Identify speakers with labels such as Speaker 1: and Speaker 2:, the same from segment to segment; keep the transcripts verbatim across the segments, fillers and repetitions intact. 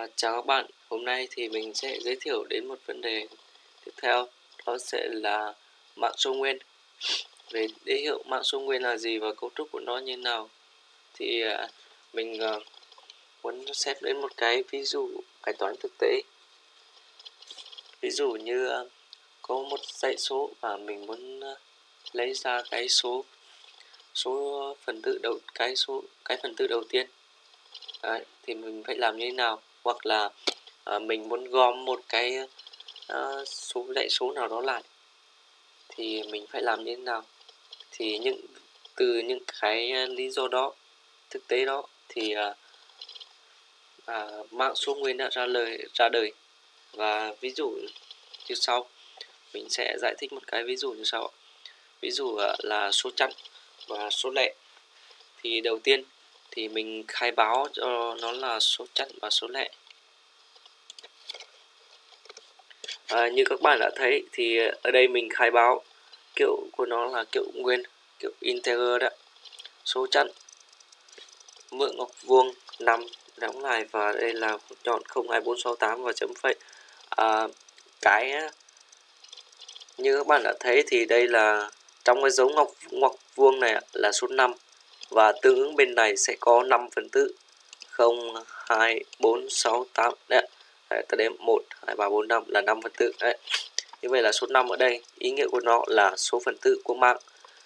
Speaker 1: Chào các bạn, hôm nay thì mình sẽ giới thiệu đến một vấn đề tiếp theo, đó sẽ là mạng số nguyên. Về đế hiệu mạng số nguyên là gì và cấu trúc của nó như nào thì à, mình à, muốn xét đến một cái ví dụ bài toán thực tế. Ví dụ như à, có một dãy số và mình muốn à, lấy ra cái số số phần tử đầu cái số cái phần tử đầu tiên. Đấy, thì mình phải làm như thế nào, hoặc là à, mình muốn gom một cái à, số dãy số nào đó lại thì mình phải làm như thế nào. Thì những từ những cái lý do đó, thực tế đó thì à, à, mạng số nguyên đã ra lời ra đời. Và ví dụ như sau, mình sẽ giải thích một cái ví dụ như sau. Ví dụ à, là số chẵn và số lẻ. Thì đầu tiên thì mình khai báo cho nó là số chẵn và số lẻ. À, như các bạn đã thấy thì ở đây mình khai báo kiểu của nó là kiểu nguyên, kiểu integer đó. Số chẵn mượn góc vuông năm đóng lại, và đây là chọn không hai bốn sáu tám và chấm phẩy. À, cái như các bạn đã thấy thì đây là trong cái dấu ngoặc ngoặc vuông này là số năm, và tương ứng bên này sẽ có năm phần tử không hai bốn sáu tám đấy. Đấy, ta đếm một hai ba bốn năm là năm phần tử đấy. Như vậy là số năm ở đây ý nghĩa của nó là số phần tử của mạng.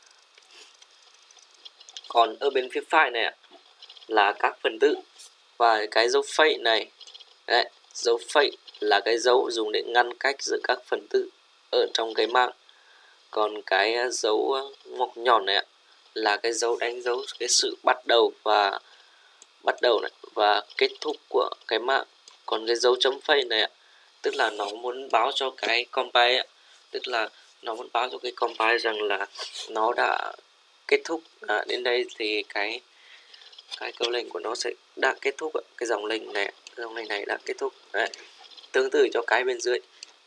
Speaker 1: Còn ở bên phía phải này là các phần tử, và cái dấu phẩy này đấy, dấu phẩy là cái dấu dùng để ngăn cách giữa các phần tử ở trong cái mạng. Còn cái dấu ngoặc nhọn này là cái dấu đánh dấu cái sự bắt đầu và bắt đầu này và kết thúc của cái mạng. Còn cái dấu chấm phẩy này tức là nó muốn báo cho cái compile, tức là nó muốn báo cho cái compile rằng là nó đã kết thúc. À, đến đây thì cái cái câu lệnh của nó sẽ đã kết thúc, cái dòng lệnh này dòng lệnh này đã kết thúc. Đấy, tương tự cho cái bên dưới.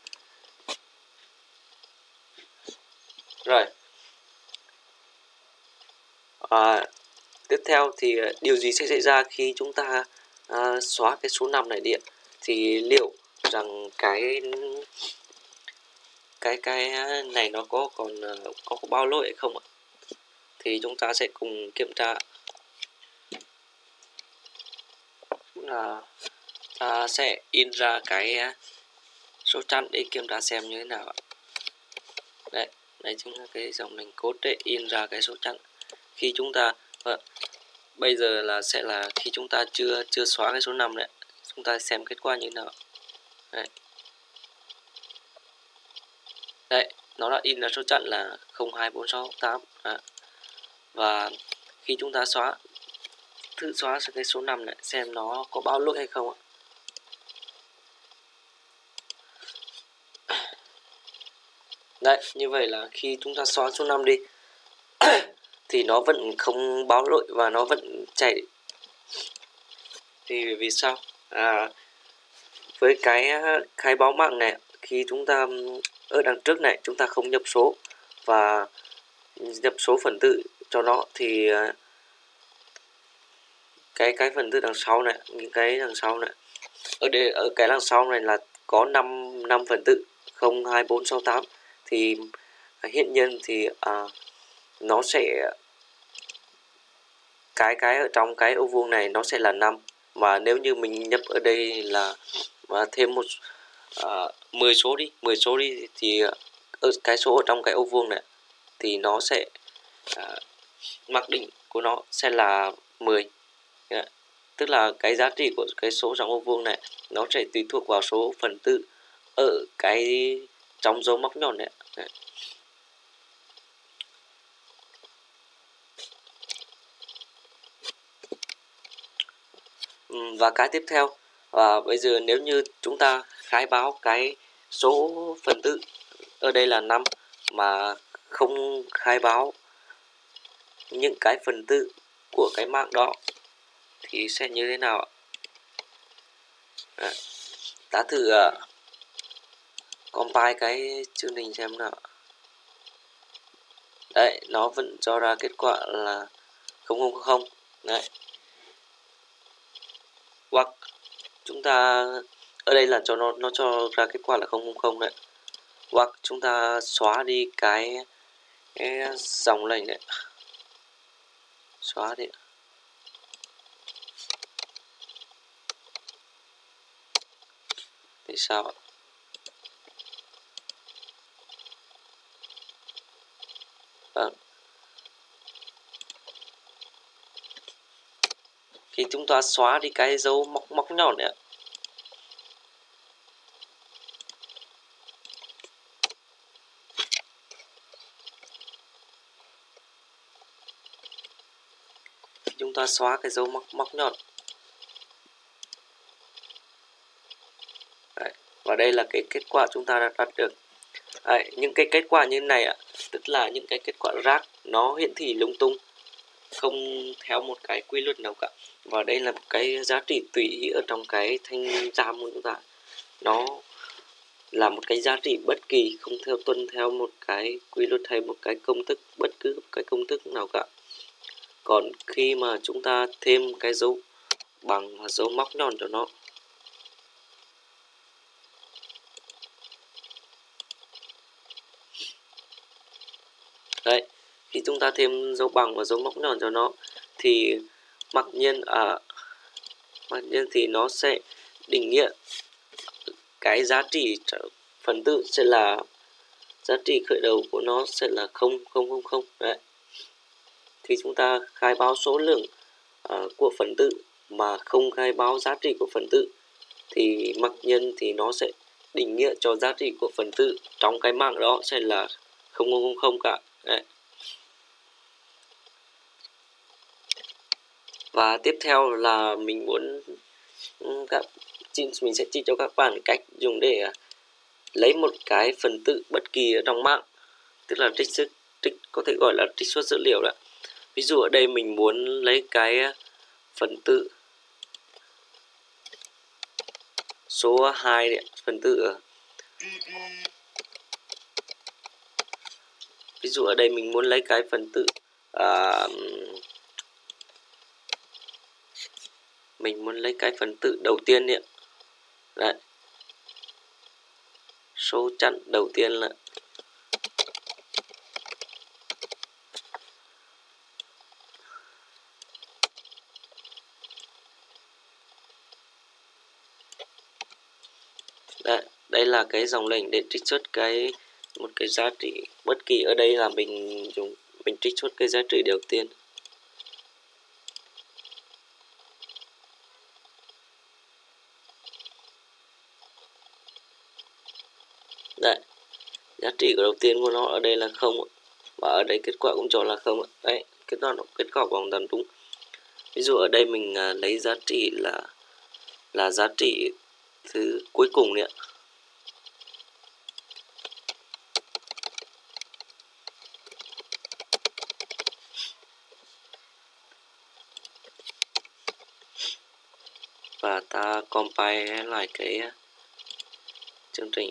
Speaker 1: Rồi à, tiếp theo thì điều gì sẽ xảy ra khi chúng ta à, xóa cái số năm này đi? Thì liệu rằng cái cái cái này nó có còn có, có bao lỗi hay không ạ? Thì chúng ta sẽ cùng kiểm tra. Là ta sẽ in ra cái số chẵn để kiểm tra xem như thế nào ạ. Đấy, đây chính là cái dòng lệnh code để in ra cái số chẵn. Khi chúng ta à, bây giờ là sẽ là khi chúng ta chưa chưa xóa cái số năm này, chúng ta xem kết quả như thế nào. Đấy. Đấy, nó đã in ra số chẵn là không hai bốn sáu tám. À. Và khi chúng ta xóa thử xóa cái số năm này xem nó có báo lỗi hay không ạ. Đấy, như vậy là khi chúng ta xóa số năm đi thì nó vẫn không báo lỗi và nó vẫn chạy. Thì vì sao? À, với cái khai báo mạng này, khi chúng ta ở đằng trước này chúng ta không nhập số và nhập số phần tử cho nó, thì cái cái phần tử đằng sau này, những cái đằng sau này ở đây, ở cái đằng sau này là có năm năm phần tử không hai bốn sáu tám, thì hiện nhiên thì à, nó sẽ cái cái ở trong cái ô vuông này nó sẽ là năm, mà nếu như mình nhập ở đây là và thêm một uh, mười số đi mười số đi thì ở cái số ở trong cái ô vuông này thì nó sẽ uh, mặc định của nó sẽ là mười. Yeah. Tức là cái giá trị của cái số trong ô vuông này nó sẽ tùy thuộc vào số phần tử ở cái trong dấu móc nhọn này. Yeah. Và cái tiếp theo, và bây giờ nếu như chúng ta khai báo cái số phần tử ở đây là năm mà không khai báo những cái phần tử của cái mạng đó thì sẽ như thế nào ạ? Đấy, ta thử uh, compile cái chương trình xem nào. Đấy, nó vẫn cho ra kết quả là không không không. Đấy, hoặc chúng ta ở đây là cho nó nó cho ra kết quả là không không không đấy, hoặc chúng ta xóa đi cái, cái dòng lệnh đấy, xóa đi. Thì sao ạ? Vâng. Khi chúng ta xóa đi cái dấu móc móc nhọn này, chúng ta xóa cái dấu móc móc nhọn. Đấy. Và đây là cái kết quả chúng ta đã đạt được. Đấy, những cái kết quả như này ạ, tức là những cái kết quả rác nó hiển thị lung tung, không theo một cái quy luật nào cả. Và đây là một cái giá trị tùy ở trong cái thanh giam của chúng ta, nó là một cái giá trị bất kỳ, không theo tuân theo một cái quy luật hay một cái công thức, bất cứ cái công thức nào cả. Còn khi mà chúng ta thêm cái dấu bằng và dấu móc nhọn cho nó, đấy, khi chúng ta thêm dấu bằng và dấu móc nhọn cho nó thì mặc nhiên à mặc nhiên thì nó sẽ định nghĩa cái giá trị phần tử sẽ là giá trị khởi đầu của nó sẽ là không không không không. Đấy, thì chúng ta khai báo số lượng uh, của phần tử mà không khai báo giá trị của phần tử thì mặc nhiên thì nó sẽ định nghĩa cho giá trị của phần tử trong cái mạng đó sẽ là không không không không cả. Đấy. Và tiếp theo là mình muốn các mình sẽ chỉ cho các bạn cách dùng để lấy một cái phần tử bất kỳ ở trong mạng, tức là trích xuất trích có thể gọi là trích xuất dữ liệu đó. Ví dụ ở đây mình muốn lấy cái phần tử số hai đấy, phần tử ví dụ ở đây mình muốn lấy cái phần tử à, mình muốn lấy cái phần tử đầu tiên đấy. Đấy, số chẵn đầu tiên là Đấy, đây là cái dòng lệnh để trích xuất cái một cái giá trị bất kỳ. Ở đây là mình dùng mình trích xuất cái giá trị đầu tiên. Đấy, giá trị của đầu tiên của nó ở đây là không, và ở đây kết quả cũng cho là không. Đấy, kết quả kết quả hoàn toàn đúng. Ví dụ ở đây mình lấy giá trị là là giá trị thứ cuối cùng này ạ. Và ta compile lại cái chương trình.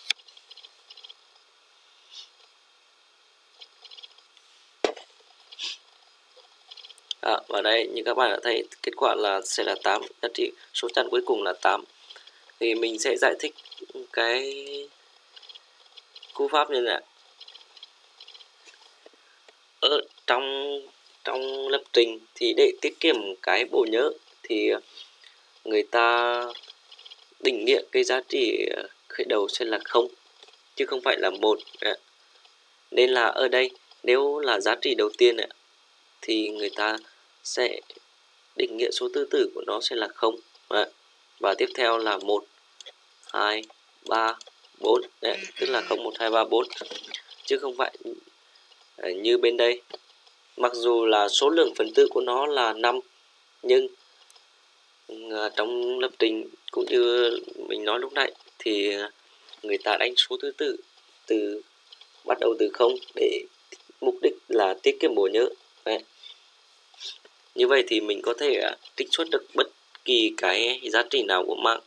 Speaker 1: À, và đây như các bạn đã thấy kết quả là sẽ là tám, giá trị số chẵn cuối cùng là tám. Thì mình sẽ giải thích cái cú pháp như này. Ở trong trong lập trình thì để tiết kiệm cái bộ nhớ thì người ta định nghĩa cái giá trị khởi đầu sẽ là không chứ không phải là một. Nên là ở đây nếu là giá trị đầu tiên thì người ta sẽ định nghĩa số thứ tự của nó sẽ là không. Và tiếp theo là một, hai, ba, bốn. Đấy, tức là không, một, hai, ba, bốn. Chứ không phải như bên đây. Mặc dù là số lượng phần tử của nó là năm, nhưng trong lập trình cũng như mình nói lúc nãy thì người ta đánh số thứ tự từ bắt đầu từ không để mục đích là tiết kiệm bộ nhớ. Đấy. Như vậy thì mình có thể trích xuất được bất kỳ cái giá trị nào của mạng.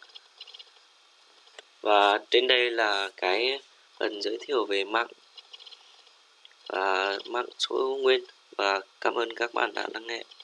Speaker 1: Và trên đây là cái phần giới thiệu về mạng và mạng số nguyên, và cảm ơn các bạn đã lắng nghe.